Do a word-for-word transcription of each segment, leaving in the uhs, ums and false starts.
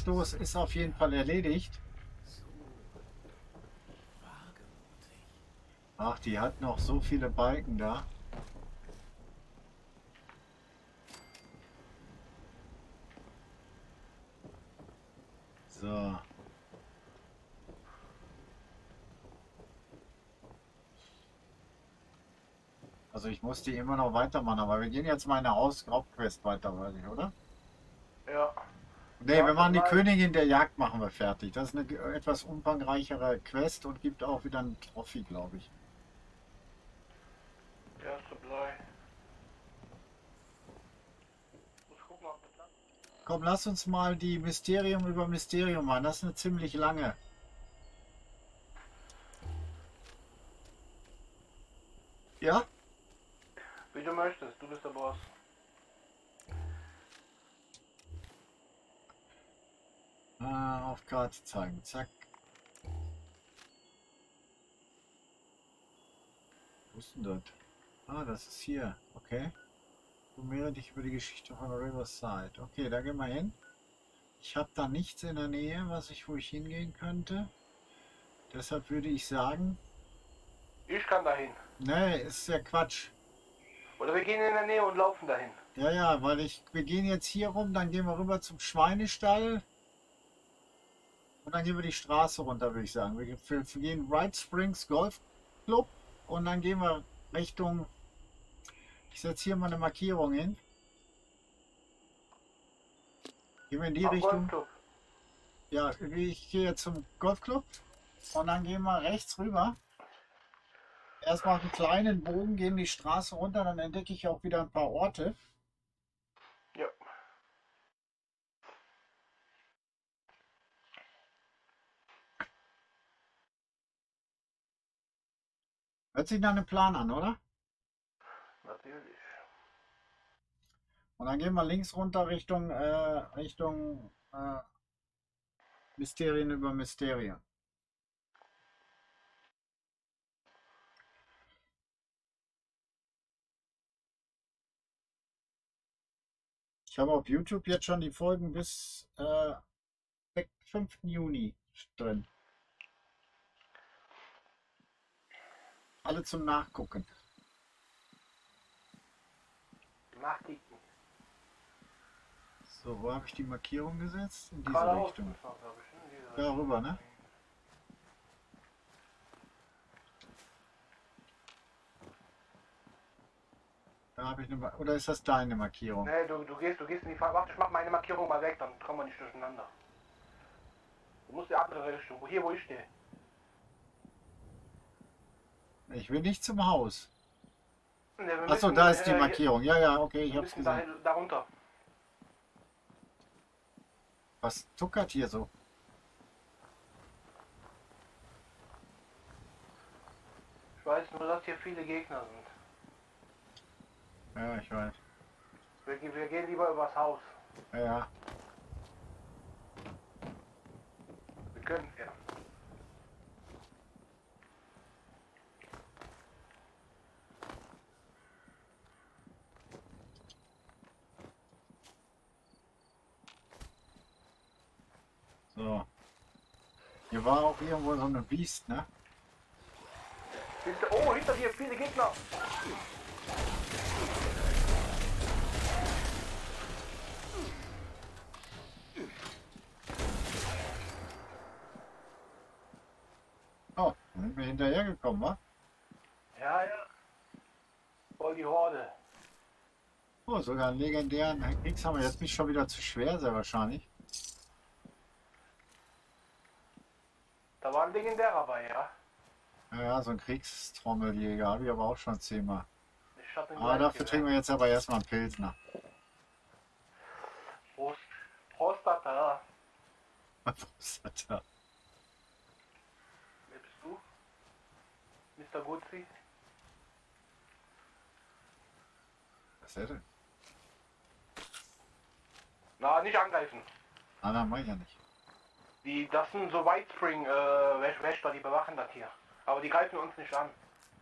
Vorstoß ist auf jeden Fall erledigt. Ach, die hat noch so viele Balken da. So. Also ich muss die immer noch weitermachen, aber wir gehen jetzt mal in der Haus- Hauptquest weiter, weiß ich, oder? Ja. Ne, wir Ja, machen die Supply. Königin der Jagd machen wir fertig. Das ist eine ge- etwas umfangreichere Quest und gibt auch wieder einen Trophy, glaube ich. Ja, Supply. Muss gucken, ob das klappt. Komm, lass uns mal die Mysterium über Mysterium machen. Das ist eine ziemlich lange. Ja? Wie du möchtest, du bist der Boss. Ah, auf Karte zeigen. Zack. Wo ist denn das? Ah, das ist hier. Okay. Informiere dich über die Geschichte von Riverside. Okay, da gehen wir hin. Ich habe da nichts in der Nähe, was ich, wo ich hingehen könnte. Deshalb würde ich sagen, Ich kann dahin. nee, ist ja Quatsch. Oder wir gehen in der Nähe und laufen dahin. Ja, ja, weil ich, wir gehen jetzt hier rum, dann gehen wir rüber zum Schweinestall und dann gehen wir die Straße runter, würde ich sagen. Wir, wir, wir gehen White Springs Golf Club und dann gehen wir Richtung, ich setze hier mal eine Markierung hin. Gehen wir in die Am Richtung. Golfclub. Ja, ich gehe jetzt zum Golfclub und dann gehen wir rechts rüber. Erstmal einen kleinen Bogen, gehen die Straße runter, dann entdecke ich auch wieder ein paar Orte. Ja. Hört sich nach einem Plan an, oder? Natürlich. Und dann gehen wir links runter Richtung, äh, Richtung äh, Mysterien über Mysterien. Ich habe auf YouTube jetzt schon die Folgen bis äh, fünften Juni drin. Alle zum Nachgucken. Nachkicken. So, wo habe ich die Markierung gesetzt? In diese Geradeaus Richtung. müssen wir, glaube ich. In diese Da Richtung. rüber, ne? Da habe ich eine, Ma- oder ist das deine Markierung? Nee, du, du gehst, du gehst in die Fahr. Warte, ich mach meine Markierung mal weg, dann kommen wir nicht durcheinander. Du musst die andere Richtung. Wo hier, wo ich stehe. Ich will nicht zum Haus. Nee, wir Achso, müssen, da ist die äh, hier, Markierung. Ja, ja, okay, ich wir habe es müssen da, gesehen. darunter. Was tuckert hier so? Ich weiß nur, dass hier viele Gegner sind. Ja, ich weiß. Wir, wir gehen lieber übers Haus. Ja, ja. Wir können ja. So. Hier war auch irgendwo so eine Biest, ne? Hinter, oh, hinter dir viele Gegner. Oh, da sind wir hinterhergekommen, wa? Ja, ja. Voll die Horde. Oh, sogar einen legendären Kriegshammer. Jetzt bin ich schon wieder zu schwer, sehr wahrscheinlich. Da war ein legendärer bei, ja. Ja, ja, so ein Kriegstrommeljäger habe ich aber auch schon zehnmal. Ich hatte ihn Aber gleich dafür trinken gewählt. wir jetzt aber erstmal einen Pilsner. Prost. Prostata. Was ist das da? Wer bist du? Mister Guzzi? Was ist der denn? Na, nicht angreifen. Ah, nein, mach ich ja nicht. Die, das sind so White Spring äh, Wäsch- Wächter, die bewachen das hier. Aber die greifen uns nicht an.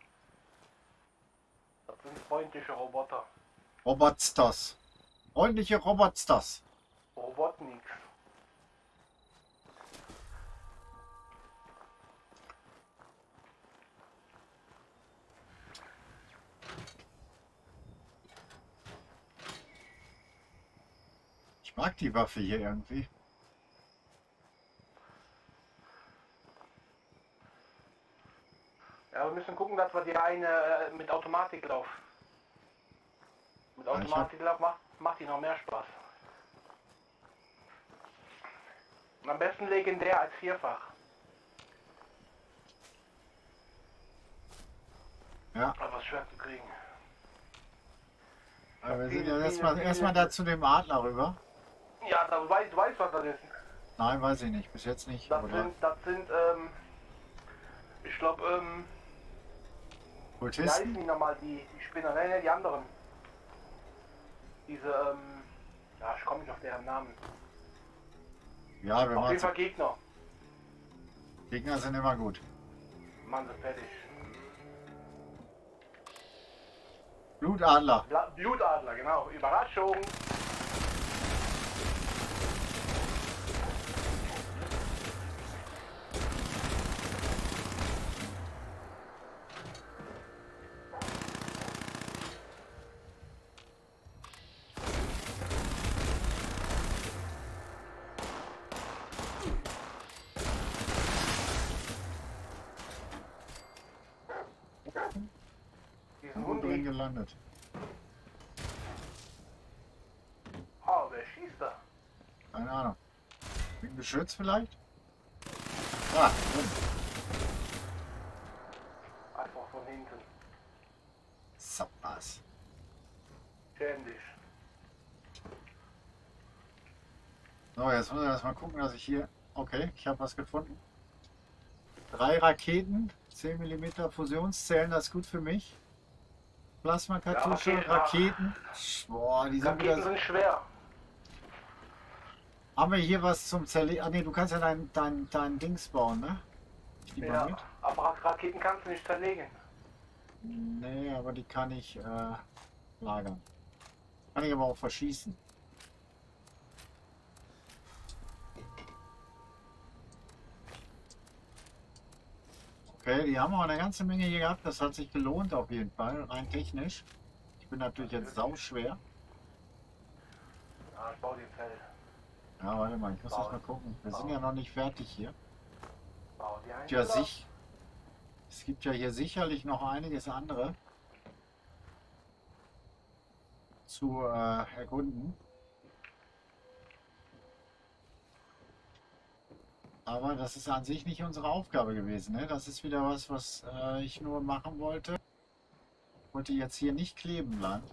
Das sind freundliche Roboter. Robotsters. Freundliche Robotsters. Robotniks. Ich mag die Waffe hier irgendwie. Ja, wir müssen gucken, dass wir die eine äh, mit Automatiklauf. Mit Ja, ich hab- Automatiklauf macht, macht die noch mehr Spaß. Und am besten legendär als vierfach. Ja, Aber was schwer zu kriegen. aber wir sind Viele, ja viele, erstmal viele- erstmal da zu dem Adler rüber. Ja, da weißt du, weißt, was das ist. Nein, weiß ich nicht. Bis jetzt nicht. Das Oder sind, das sind, ähm, ich glaube, ähm, wie heißen Kultisten? die nochmal, die, die Spinner, nein, nein, die anderen. Diese, ähm, ja, ich komme nicht auf deren Namen. Ja, wir Auf machen jeden Fall Gegner. Gegner sind immer gut. Mann, sind fertig. Blutadler. Bla Blutadler, genau. Überraschung. Diesen Gut drin Hundi. gelandet. Oh, wer schießt da? Keine Ahnung. Wegen Geschütz vielleicht? Ah, drin. Einfach von hinten. So was. Schäm dich. So, jetzt muss ich erstmal gucken, dass ich hier... Okay, ich habe was gefunden. Drei Raketen, zehn Millimeter Fusionszellen, das ist gut für mich. Plasmakartusche, Ja, okay, Raketen. Boah, die sind wieder... Raketen sind schwer. Haben wir hier was zum Zerlegen? Ah ne, du kannst ja dein, dein, dein Dings bauen, ne? Ich die mal Ja, mit. aber Raketen kannst du nicht zerlegen. Nee, aber die kann ich äh, lagern. Kann ich aber auch verschießen. Okay, die haben auch eine ganze Menge hier gehabt. Das hat sich gelohnt auf jeden Fall, rein technisch. Ich bin natürlich jetzt sauschwer. Ja, ich baue die Zelle. Ja, warte mal, ich muss Bau. erst mal gucken. Wir sind Bau. ja noch nicht fertig hier. Bau die ein. Ja, sich. Es gibt ja hier sicherlich noch einiges andere zu äh, erkunden. Aber das ist an sich nicht unsere Aufgabe gewesen. Ne? Das ist wieder was, was äh, ich nur machen wollte. Ich wollte jetzt hier nicht kleben bleiben.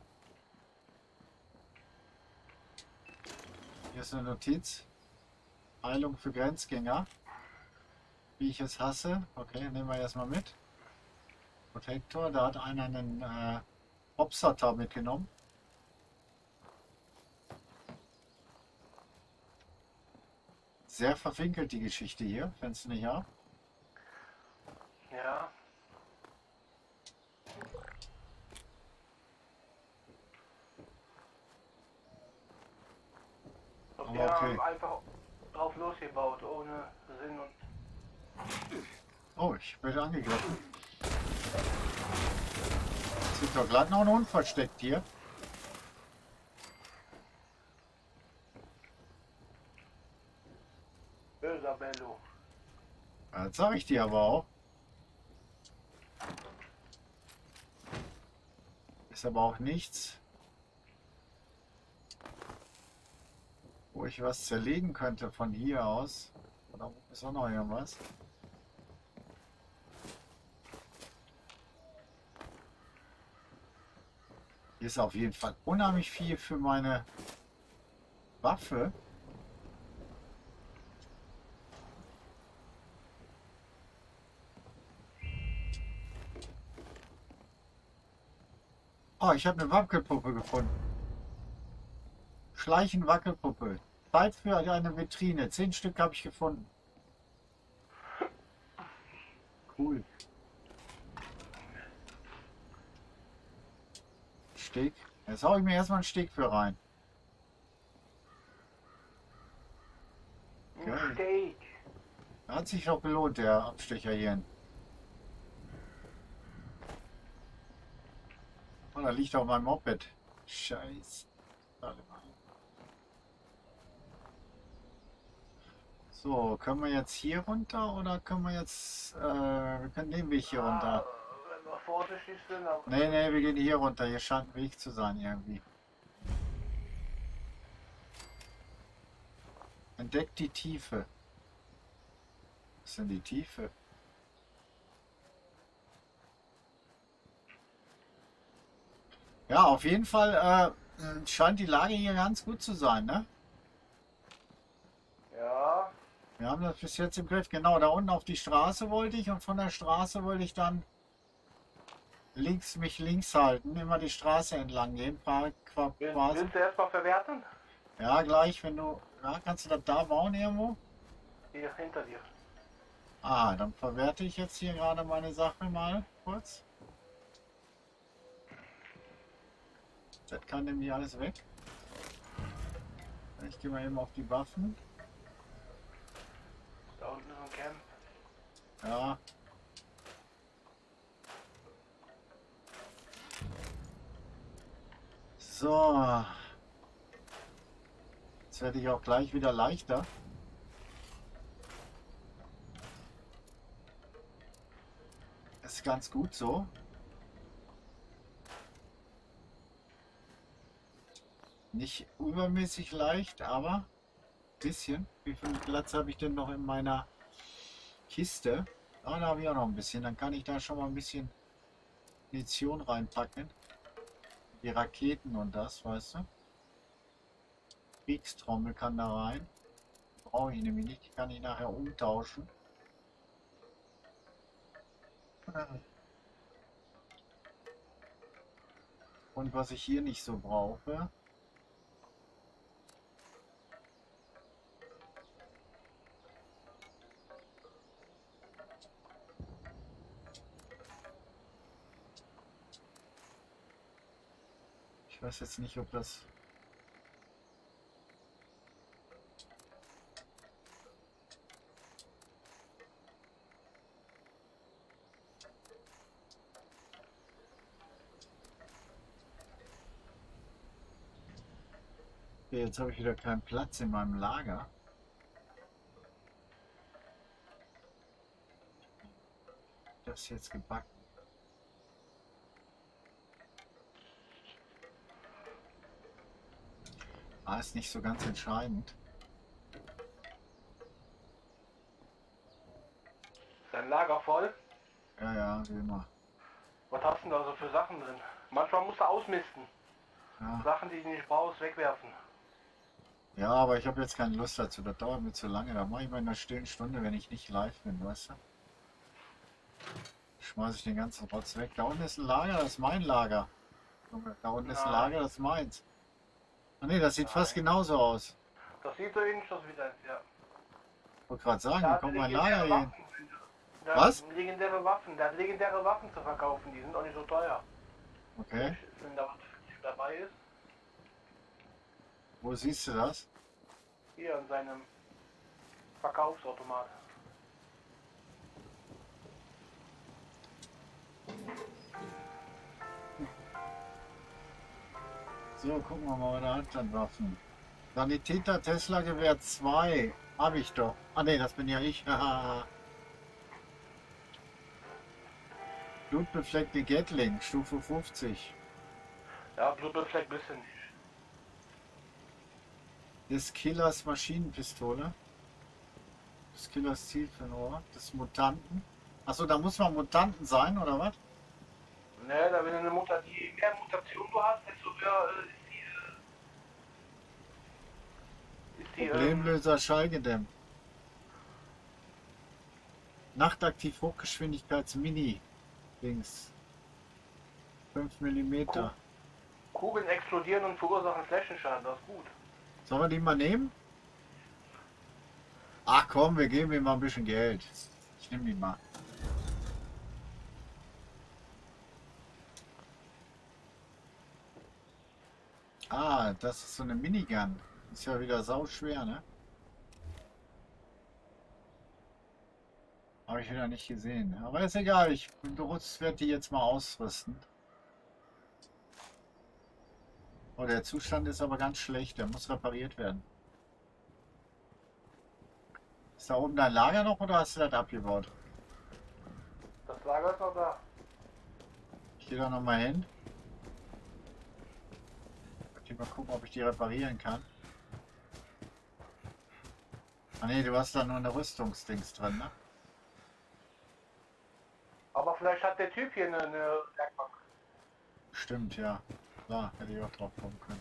Hier ist eine Notiz. Heilung für Grenzgänger. Wie ich es hasse. Okay, nehmen wir erstmal mit. Protektor, da hat einer einen äh, Hopsatter mitgenommen. Sehr verwinkelt die Geschichte hier, findest du nicht auch? Ja. Und Aber wir okay. haben einfach drauf losgebaut, ohne Sinn und... Oh, ich werde angegriffen. Es gibt doch glatt noch einen Hund versteckt hier. Böser Bello. Ja, das sage ich dir aber auch. Ist aber auch nichts, wo ich was zerlegen könnte von hier aus. Oder ist auch noch irgendwas? Hier ist auf jeden Fall unheimlich viel für meine Waffe. Oh, ich habe eine Wackelpuppe gefunden. Schleichen Wackelpuppe. Zeit für eine Vitrine. Zehn Stück habe ich gefunden. Cool. Steg. Jetzt hau ich mir erstmal einen Steg für rein. Ein Okay. Steak. Hat sich doch gelohnt, der Abstecher hier. Oh, da liegt auch mein Moped. Scheiße. Warte mal. So, können wir jetzt hier runter oder können wir jetzt, äh, wir können den Weg hier Ah, runter. wenn wir vorsichtig sind, aber Nee, nee, wir gehen hier runter. Hier scheint ein Weg zu sein irgendwie. Entdeckt die Tiefe. Was ist denn die Tiefe? Ja, auf jeden Fall äh, scheint die Lage hier ganz gut zu sein, ne? ja, Wir haben das bis jetzt im Griff. Genau, da unten auf die Straße wollte ich und von der Straße wollte ich dann links mich links halten, immer die Straße entlang gehen, qua- qua- willst, quasi. willst du erstmal verwerten? Ja, gleich, wenn du, ja, kannst du das da bauen irgendwo? Hier hinter dir. Ah, dann verwerte ich jetzt hier gerade meine Sache mal kurz. Das kann nämlich alles weg. Ich gehe mal eben auf die Waffen. Da unten ist ein Camp. Ja. So. Jetzt werde ich auch gleich wieder leichter. Ist ganz gut so. Nicht übermäßig leicht, aber ein bisschen. Wie viel Platz habe ich denn noch in meiner Kiste? Ah, da habe ich auch noch ein bisschen. Dann kann ich da schon mal ein bisschen Munition reinpacken. Die Raketen und das, weißt du? Kriegstrommel kann da rein. Brauche ich nämlich nicht. Die kann ich nachher umtauschen. Und was ich hier nicht so brauche, ich weiß jetzt nicht, ob das... Okay, jetzt habe ich wieder keinen Platz in meinem Lager. Das ist jetzt gebacken. Ah, ist nicht so ganz entscheidend. Dein Lager voll. Ja, ja, wie immer. Was hast du denn da so für Sachen drin? Manchmal musst du ausmisten. Ja, Sachen, die du nicht brauchst, wegwerfen. ja, aber ich habe jetzt keine Lust dazu. Das dauert mir zu lange. Da mache ich mal in einer stillen Stunde, wenn ich nicht live bin, weißt du? Schmeiße ich den ganzen Rotz weg. Da unten ist ein Lager, das ist mein Lager. Junge, da unten ist ein Nein, Lager, das ist meins. Ah ne, das sieht fast nein. genauso aus. Das sieht so ähnlich aus wie deins, ja. Ich wollte gerade sagen, Der wie hat kommt mein Lager legendäre hier hin? Waffen. Der Was? hat legendäre Waffen. Der hat legendäre Waffen zu verkaufen. Die sind auch nicht so teuer. Okay, Wenn da was dabei ist. wo siehst du das? Hier an seinem Verkaufsautomat. So, gucken wir mal bei der Handstandwaffen. Sanitäter Tesla Gewehr zwei. Habe ich doch. Ah ne, das bin ja ich. Blutbefleckte Gatling, Stufe fünfzig. Ja, Blutbefleck bisschen nicht. Des Killers Maschinenpistole. Des Killers Zielfernrohr. Des Mutanten. Achso, da muss man Mutanten sein, oder was? Ne, da wenn du eine Mutter, je mehr Mutation du hast, desto höher äh, ist die, äh, ist die ähm, Problemlöser Schallgedämmt. Nachtaktiv Hochgeschwindigkeits-Mini. Dings. fünf Millimeter. Kugeln explodieren und verursachen Flächenschaden, das ist gut. Sollen wir die mal nehmen? Ach komm, wir geben ihm mal ein bisschen Geld. Ich nehme die mal. Ah, das ist so eine Minigun. Ist ja wieder sau schwer, ne? Habe ich wieder nicht gesehen. Aber ist egal, ich werde die jetzt mal ausrüsten. Oh, der Zustand ist aber ganz schlecht. Der muss repariert werden. Ist da oben dein Lager noch oder hast du das abgebaut? Das Lager ist noch da. Ich gehe da nochmal hin. Ich mal gucken, ob ich die reparieren kann. Ah ne, du hast da nur eine Rüstungsdings drin, ne? Aber vielleicht hat der Typ hier eine, eine Werkbank. Stimmt, ja. Da hätte ich auch drauf kommen können.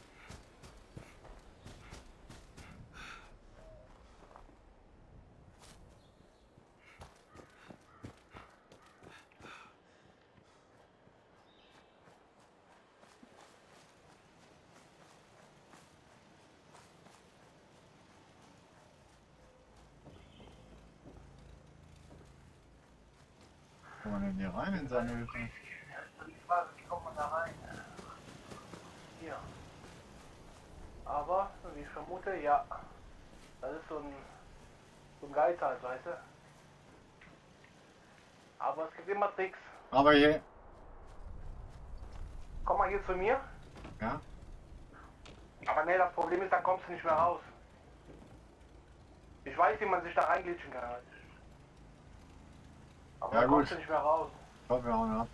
Kann man denn hier rein in seine Hütte? Die Frage, wie kommt man da rein? Hier. Aber, wie ich vermute, ja. Das ist so ein, so ein Geiz halt, weißt du? Aber es gibt immer Tricks. Aber hier, Komm mal hier zu mir. ja, Aber ne, das Problem ist, dann kommst du nicht mehr raus. Ich weiß, wie man sich da reinglitschen kann. Aber Ja, dann kommst gut. du nicht mehr raus. kommen wir auch noch.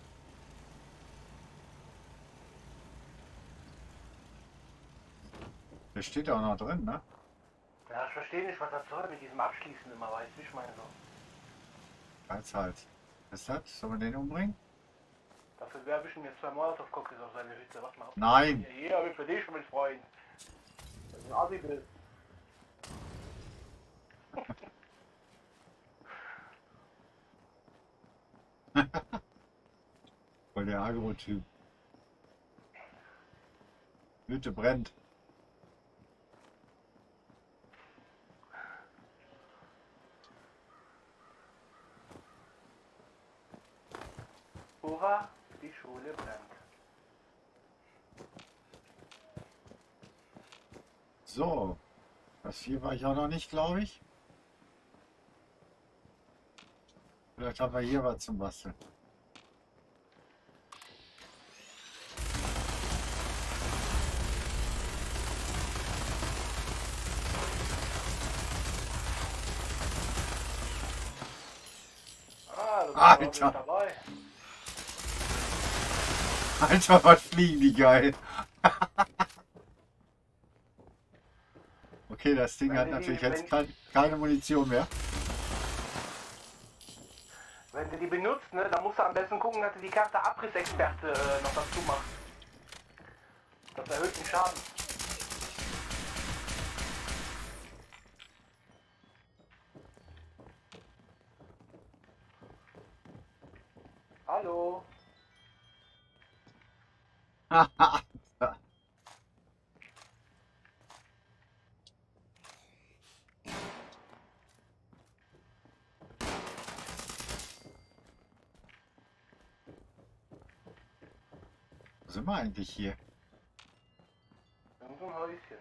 Der steht auch noch drin, ne? Ja, ich verstehe nicht, was das soll mit diesem Abschließen immer, weißt du, wie ich meine so. Als halt. Was ist das? Sollen wir den umbringen? Dafür werbe ich ihm jetzt zwei Molotov-Cocktails auf seine Hütte. Warte mal. Nein! Hier, hier habe ich für dich, mein Freund. Das ist ein Assi-Bild. Voll der Agro-Typ. Hütte brennt. Hurra, die Schule brennt. So. Das hier war ich auch noch nicht, glaube ich. Vielleicht haben wir hier was zum Basteln. Ah, du bist Alter. aber mit dabei. Alter, was fliegen die geil. Okay, das Ding Wenn hat die- natürlich wenn- jetzt kein, keine Munition mehr. Wenn du die benutzt, ne, dann musst du am besten gucken, dass du die Karte Abrissexperte äh, noch dazu machst. Das erhöht den Schaden. Hallo. Wo sind wir eigentlich hier? In so ein Häuschen.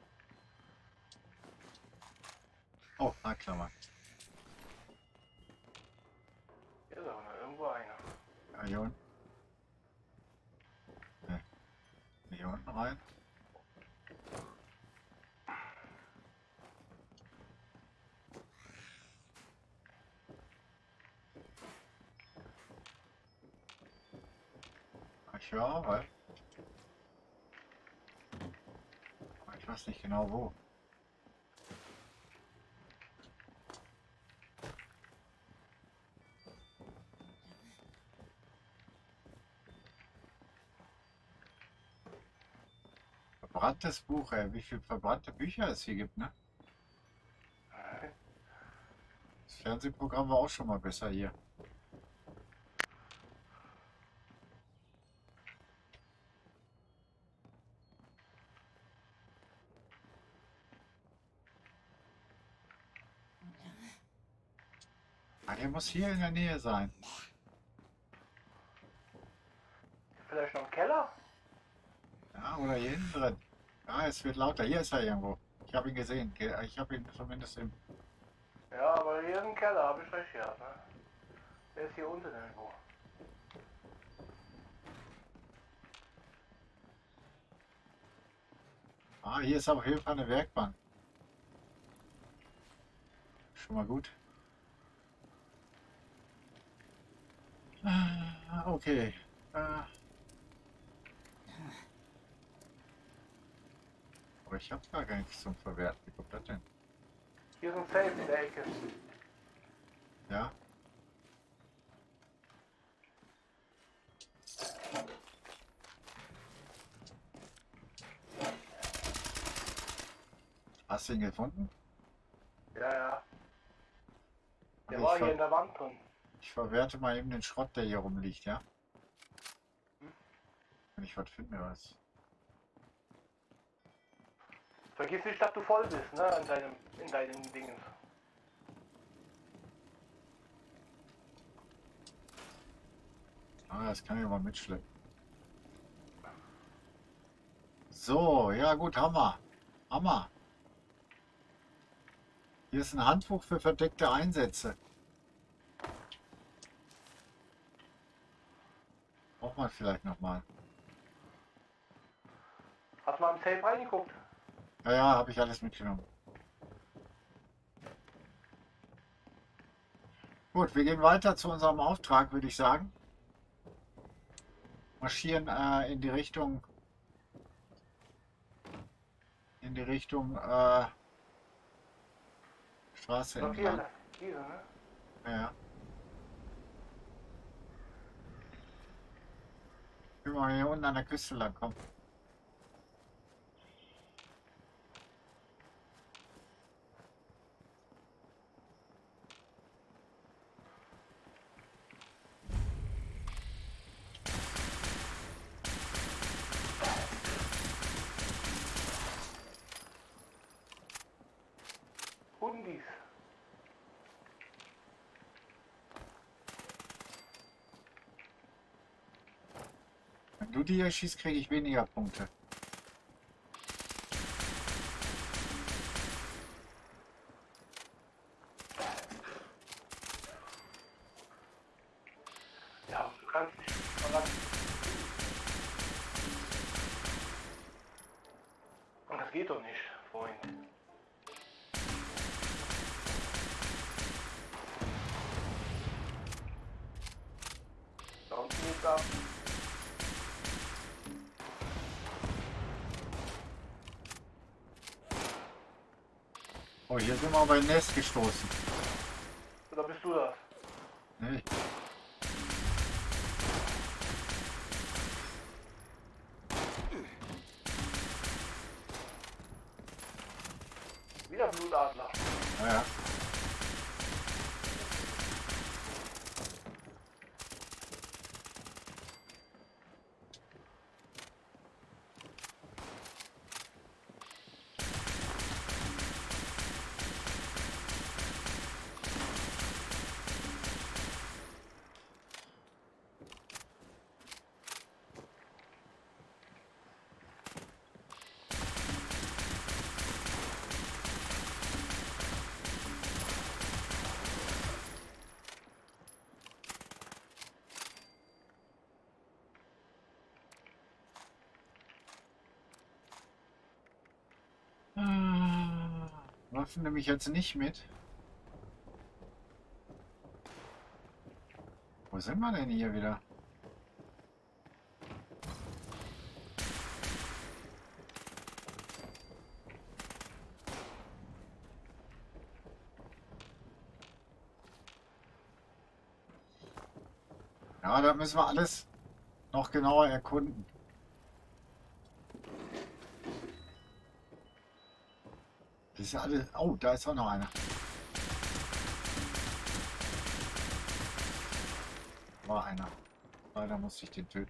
Oh, Klammer. Hier ist aber noch irgendwo einer. Ja, hier unten. Ne. Hier unten rein. Ich höre Arbeit. Aber ich weiß nicht genau wo. Verbranntes Buch, ey. Wie viele verbrannte Bücher es hier gibt, ne? Das Fernsehprogramm war auch schon mal besser hier. Ah, der muss hier in der Nähe sein. Vielleicht noch im Keller? Ja, oder hier hinten drin. Ja, es wird lauter. Hier ist er irgendwo. Ich habe ihn gesehen. Ich habe ihn zumindest im... Ja, aber hier ist ein Keller, habe ich recht gehabt, ne? Der ist hier unten irgendwo. Ah, hier ist auf jeden Fall eine Werkbank. Schon mal gut. Ah, okay. Ah. Aber ich habe gar nichts zum Verwerten. Wie kommt das denn? Hier ist ein Safe in der Ecke. Ja. Hast du ihn gefunden? Ja, ja. Der Okay, war ich, hier ver in der Wand drin. ich verwerte mal eben den Schrott, der hier rumliegt, ja? Wenn ich was finde, was. Vergiss nicht, dass du voll bist, ne? In deinem, in deinen Dingen. Ah, das kann ich mal mitschleppen. So, ja gut, Hammer. Hammer. Hier ist ein Handbuch für verdeckte Einsätze. Braucht man vielleicht nochmal. Hast du mal im Safe reingeguckt? Ja, ja, habe ich alles mitgenommen. Gut, wir gehen weiter zu unserem Auftrag, würde ich sagen. Marschieren äh, in die Richtung in die Richtung äh, Straße Doch hier, entlang. diese, ne? Ja, ja. Können wir hier unten an der Küste lang kommen. Hundis. Wenn du die hier schießt, kriege ich weniger Punkte. Ja, du kannst nicht voran. Und das geht doch nicht, Freund. Da unten geht's ab. Oh, hier sind wir aber in Nest gestoßen. Oder bist du das? Nee. Wieder Blutadler. Ja, ja. Ah, Waffen nehme ich jetzt nicht mit. Wo sind wir denn hier wieder? Ja, da müssen wir alles noch genauer erkunden. Das ist ja alles. Oh, da ist auch noch einer. War einer. Leider musste ich den töten.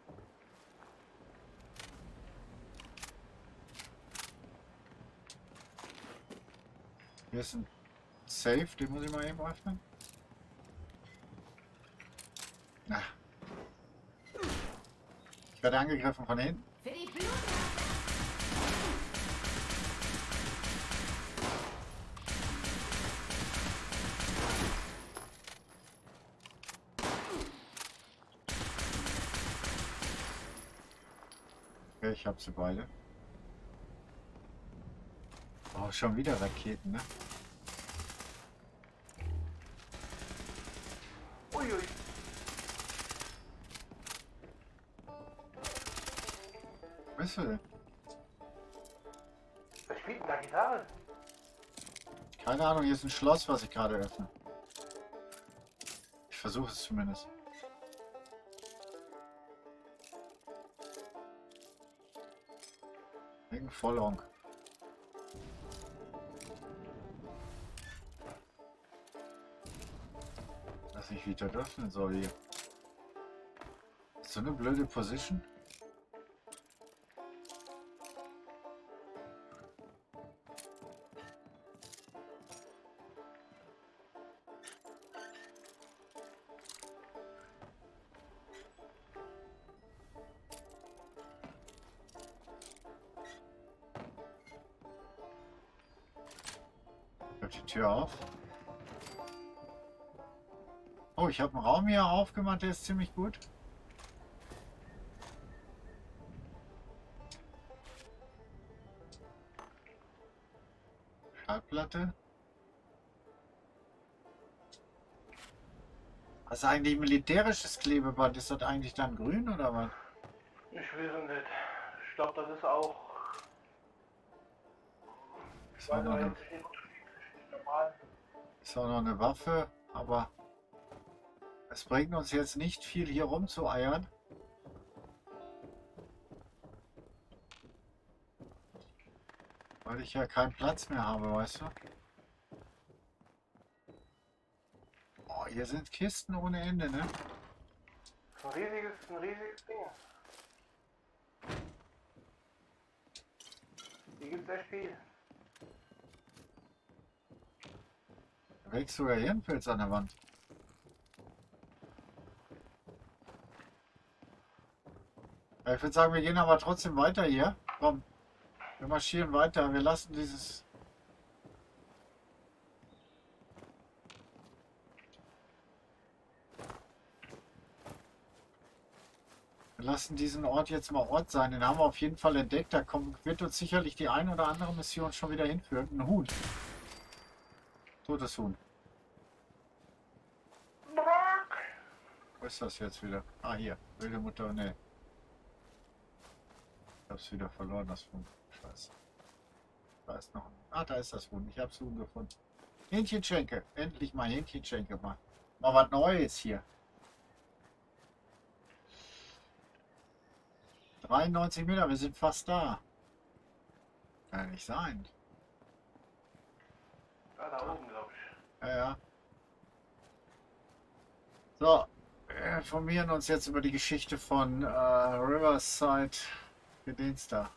Hier ist ein Safe, den muss ich mal eben öffnen. Na. Ich werde angegriffen von hinten. Für die Blut. Okay, ich habe sie beide. Oh, schon wieder Raketen, ne? bist du denn? Wer spielt denn da Gitarre? Keine Ahnung, hier ist ein Schloss, was ich gerade öffne. Ich versuche es zumindest. Wegen Vollhonk. Weiß nicht, wie ich das öffnen soll hier. So eine blöde Position. Die Tür auf. Oh, ich habe einen Raum hier aufgemacht, der ist ziemlich gut. Schallplatte. Was ist eigentlich militärisches Klebeband? Ist das eigentlich dann grün oder was? Ich weiß es nicht. Ich glaube, das ist auch. Ist auch, noch eine, normal. ist auch noch eine Waffe, aber es bringt uns jetzt nicht viel hier rumzueiern. Weil ich ja keinen Platz mehr habe, weißt du? Oh, hier sind Kisten ohne Ende, ne? Das ist ein riesiges, ein riesiges Ding. Hier gibt es echt viel. Da wächst sogar Hirnpilz an der Wand. Ja, ich würde sagen, wir gehen aber trotzdem weiter hier. Komm, wir marschieren weiter. Wir lassen dieses... Wir lassen diesen Ort jetzt mal Ort sein. Den haben wir auf jeden Fall entdeckt. Da kommt, wird uns sicherlich die ein oder andere Mission schon wieder hinführen. Ein Huhn. Totes Huhn. Wo ist das jetzt wieder? Ah, hier. Wilde Mutter, ne. Ich hab's wieder verloren, das Huhn. Scheiße. Da ist noch ein... Ah, da ist das Huhn. Ich hab's Huhn gefunden. Hähnchenschenke. Endlich mal Hähnchenschenke mal. Mal was Neues hier. dreiundneunzig Meter, wir sind fast da. Kann ja nicht sein. Da, da oben, glaube ich. Ja, ja. So, wir informieren uns jetzt über die Geschichte von äh, Riverside Gedöns da.